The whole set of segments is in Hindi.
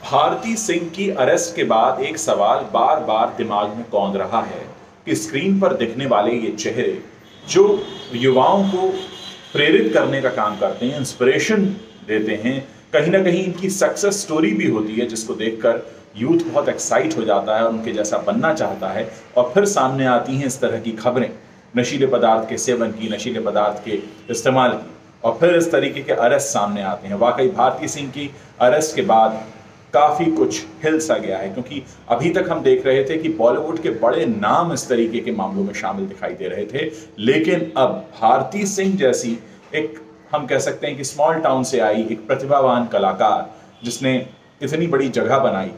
भारती सिंह की अरेस्ट के बाद एक सवाल बार बार दिमाग में कौंध रहा है कि स्क्रीन पर दिखने वाले ये चेहरे जो युवाओं को प्रेरित करने का काम करते हैं, इंस्पिरेशन देते हैं, कहीं ना कहीं इनकी सक्सेस स्टोरी भी होती है जिसको देखकर यूथ बहुत एक्साइट हो जाता है और उनके जैसा बनना चाहता है। और फिर सामने आती हैं इस तरह की खबरें, नशीले पदार्थ के सेवन की, नशीले पदार्थ के इस्तेमाल की, और फिर इस तरीके के अरेस्ट सामने आते हैं। वाकई भारती सिंह की अरेस्ट के बाद काफ़ी कुछ हिल सा गया है, क्योंकि अभी तक हम देख रहे थे कि बॉलीवुड के बड़े नाम इस तरीके के मामलों में शामिल दिखाई दे रहे थे, लेकिन अब भारती सिंह जैसी एक, हम कह सकते हैं कि स्मॉल टाउन से आई एक प्रतिभावान कलाकार जिसने इतनी बड़ी जगह बनाई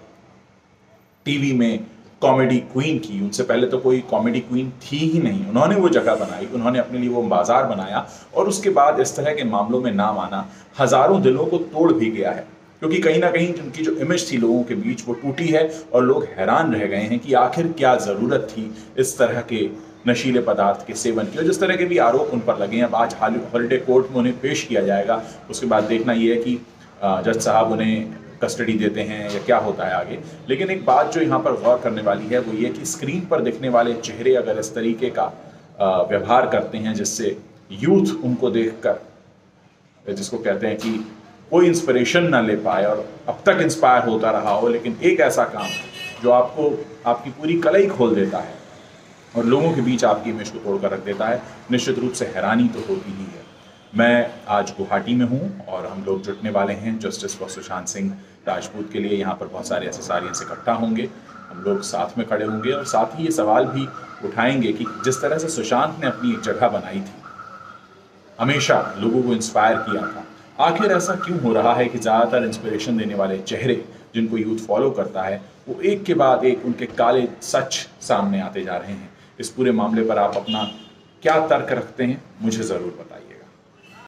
टीवी में, कॉमेडी क्वीन की, उनसे पहले तो कोई कॉमेडी क्वीन थी ही नहीं, उन्होंने वो जगह बनाई, उन्होंने अपने लिए वो बाजार बनाया, और उसके बाद इस तरह के मामलों में नाम आना हजारों दिलों को तोड़ भी गया है। क्योंकि कहीं ना कहीं उनकी जो इमेज थी लोगों के बीच वो टूटी है और लोग हैरान रह गए हैं कि आखिर क्या ज़रूरत थी इस तरह के नशीले पदार्थ के सेवन की, और जिस तरह के भी आरोप उन पर लगे हैं। अब आज हॉलीडे कोर्ट में उन्हें पेश किया जाएगा, उसके बाद देखना ये है कि जज साहब उन्हें कस्टडी देते हैं या क्या होता है आगे। लेकिन एक बात जो यहाँ पर गौर करने वाली है वो ये कि स्क्रीन पर दिखने वाले चेहरे अगर इस तरीके का व्यवहार करते हैं जिससे यूथ उनको देखकर, जिसको कहते हैं कि कोई इंस्पिरेशन ना ले पाए और अब तक इंस्पायर होता रहा हो, लेकिन एक ऐसा काम जो आपको आपकी पूरी कलाई खोल देता है और लोगों के बीच आपकी इमेज को तोड़कर रख देता है, निश्चित रूप से हैरानी तो होती ही है। मैं आज गुवाहाटी में हूँ और हम लोग जुटने वाले हैं जस्टिस फॉर सुशांत सिंह राजपूत के लिए। यहाँ पर बहुत सारे एसेसारियंस इकट्ठा होंगे, हम लोग साथ में खड़े होंगे और साथ ही ये सवाल भी उठाएंगे कि जिस तरह से सुशांत ने अपनी एक जगह बनाई थी, हमेशा लोगों को इंस्पायर किया था, आखिर ऐसा क्यों हो रहा है कि ज़्यादातर इंस्पिरेशन देने वाले चेहरे जिनको यूथ फॉलो करता है वो एक के बाद एक उनके काले सच सामने आते जा रहे हैं। इस पूरे मामले पर आप अपना क्या तर्क रखते हैं, मुझे ज़रूर बताइए।